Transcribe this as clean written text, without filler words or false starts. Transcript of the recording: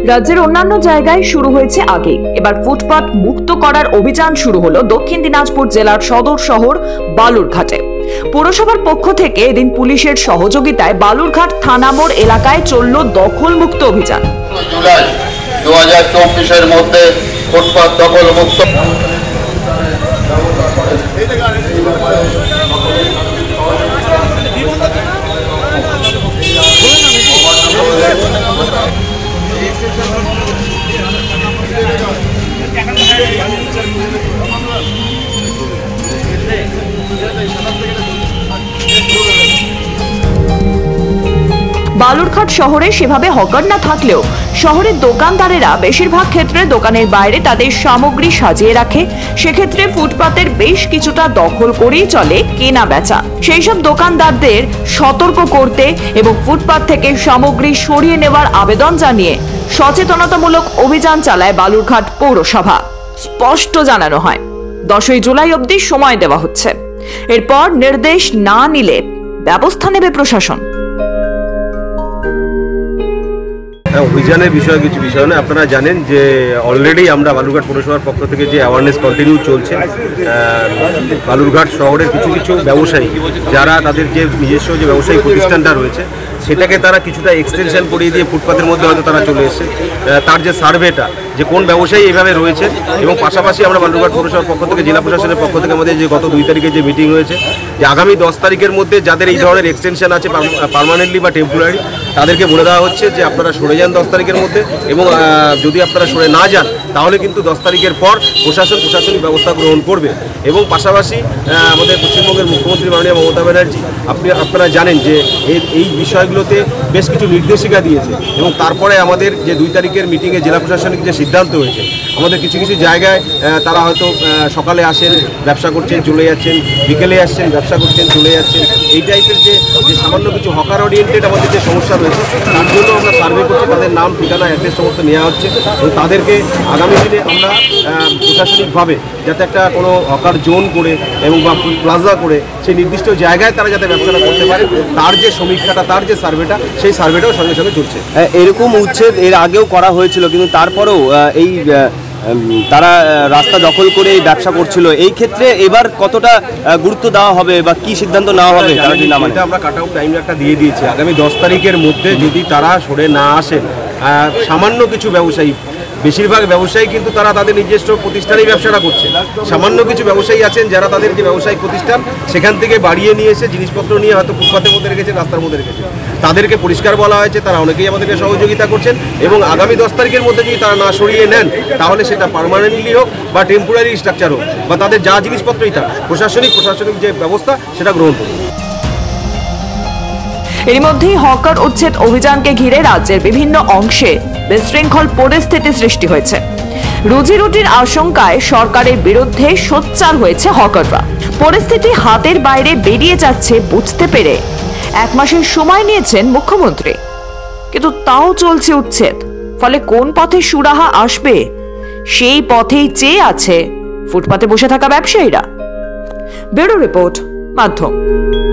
রাজ্যের অন্যান্য জায়গায় শুরু হয়েছে আগে, এবার ফুটপাত মুক্ত করার অভিযান শুরু হলো দক্ষিণ দিনাজপুর জেলার সদর শহর বালুরঘাটে। পৌরসভার পক্ষ থেকে এদিন পুলিশের সহযোগিতায় বালুরঘাট থানা মোড় এলাকায় চলল দখল মুক্ত অভিযান। জুলাই 2024-এর মধ্যে ফুটপাত দখল মুক্ত। বালুরঘাট শহরে সেভাবে হকার না থাকলেও শহরের দোকানদারেরা বেশিরভাগ ক্ষেত্রে দোকানের বাইরে তাদের সামগ্রী সাজিয়ে রাখে। সেক্ষেত্রে ফুটপাতের বেশ কিছুটা দখল করেই চলে কেনা বেচা। সেই সব দোকানদারদের সতর্ক করতে এবং ফুটপাত থেকে সামগ্রী সরিয়ে নেওয়ার আবেদন জানিয়ে সচেতনতামূলক অভিযান চালায় বালুরঘাট পৌরসভা। স্পষ্ট জানানো হয় 10ই জুলাই অবধি সময় দেওয়া হচ্ছে, এরপর নির্দেশ না নিলে ব্যবস্থা নেবে প্রশাসন। অভিযানের বিষয় কিছু বিষয় নয়, আপনারা জানেন যে অলরেডি আমরা বালুরঘাট পৌরসভার পক্ষ থেকে যে অ্যাওয়ারনেস কন্টিনিউ চলছে। বালুরঘাট শহরের কিছু কিছু ব্যবসায়ী যারা তাদের যে নিজস্ব যে ব্যবসায়িক প্রতিষ্ঠানটা রয়েছে সেটাকে তারা কিছুটা এক্সটেনশন করিয়ে দিয়ে ফুটপাতের মধ্যে হয়তো তারা চলে এসেছে। তার যে সার্ভেটা যে কোন ব্যবসায়ী এভাবে রয়েছে, এবং পাশাপাশি আমরা বালুরঘাট পৌরসভার পক্ষ থেকে জেলা প্রশাসনের পক্ষ থেকে আমাদের যে গত 2 তারিখে যে মিটিং হয়েছে যে আগামী 10 তারিখের মধ্যে যাদের এই ধরনের এক্সটেনশন আছে পার্মানেন্টলি বা টেম্পোরারি, তাদেরকে বলে দেওয়া হচ্ছে যে আপনারা সরে যান 10 তারিখের মধ্যে, এবং যদি আপনারা সরে না যান তাহলে কিন্তু 10 তারিখের পর প্রশাসনিক ব্যবস্থা গ্রহণ করবে। এবং পাশাপাশি আমাদের পশ্চিমবঙ্গের মুখ্যমন্ত্রী মাননীয় মমতা ব্যানার্জি আপনারা জানেন যে এই বিষয়গুলোতে বেশ কিছু নির্দেশিকা দিয়েছে, এবং তারপরে আমাদের যে 2 তারিখের মিটিংয়ে জেলা প্রশাসনিক যে সিদ্ধান্ত হয়েছে, আমাদের কিছু কিছু জায়গায় তারা হয়তো সকালে আসেন ব্যবসা করছেন চলে যাচ্ছেন, বিকেলে আসছেন ব্যবসা করছেন চলে যাচ্ছেন, এই টাইপের যে সামান্য কিছু হকার ওরিয়েন্টেড আমাদের যে সমস্যা রয়েছে তার জন্য আমরা সার্ভে করছি, তাদের নাম ঠিকানা অ্যাড্রেস সমস্ত নেওয়া হচ্ছে, এবং তাদেরকে আগামী দিনে আমরা প্রশাসনিকভাবে যাতে একটা কোনো হকার জোন করে এবং বা প্লাজা করে সেই নির্দিষ্ট জায়গায় তারা যাতে ব্যবসাটা করতে পারে তার যে সমীক্ষাটা, তার যে সার্ভেটা, সেই সার্ভেটাও সঙ্গে সঙ্গে চলছে। এরকম উচ্ছেদ এর আগেও করা হয়েছিল, কিন্তু তারপরেও এই তারা রাস্তা দখল করে ব্যবসা করছিল। এই ক্ষেত্রে এবার কতটা গুরুত্ব দেওয়া হবে বা কি সিদ্ধান্ত নেওয়া হবে? আমরা কাট আউট টাইম একটা দিয়ে দিয়েছি, আগামী 10 তারিখের মধ্যে যদি তারা সরে না আসেন, সামান্য কিছু ব্যবসায়ী, বেশিরভাগ ব্যবসায়ী কিন্তু তারা তাদের নিজস্ব প্রতিষ্ঠানেই ব্যবসাটা করছে, সামান্য কিছু ব্যবসায়ী আছেন যারা তাদের যে ব্যবসায়িক প্রতিষ্ঠান সেখান থেকে বাড়িয়ে নিয়ে এসে জিনিসপত্র নিয়ে হয়তো ফুটপাতের মধ্যে রেখেছে, রাস্তার মধ্যে রেখেছে, তাদেরকে পরিষ্কার বলা হয়েছে, তারা অনেকেই আমাদেরকে সহযোগিতা করছেন, এবং আগামী 10 তারিখের মধ্যে যদি তারা না সরিয়ে নেন তাহলে সেটা পার্মানেন্টলি হোক বা টেম্পোরারি স্ট্রাকচার হোক বা তাদের যা জিনিসপত্রই থাক প্রশাসনিক যে ব্যবস্থা সেটা গ্রহণ করবে। এর মধ্যেই হকার উচ্ছেদ অভিযানকে ঘিরে রাজ্যের বিভিন্ন অংশে বিশৃঙ্খল পরিস্থিতি সৃষ্টি হয়েছে। রুজি রুটির আশঙ্কায় সরকারের বিরুদ্ধে সোচ্চার হয়েছে হকাররা। পরিস্থিতি হাতের বাইরে বেরিয়ে যাচ্ছে বুঝতে পেরে 1 মাসের সময় নিয়েছেন মুখ্যমন্ত্রী, কিন্তু তাও চলছে উচ্ছেদ। ফলে কোন পথে সুরাহা আসবে সেই পথেই চেয়ে আছে ফুটপাতে বসে থাকা ব্যবসায়ীরা। ব্যুরো রিপোর্ট, মাধ্যম।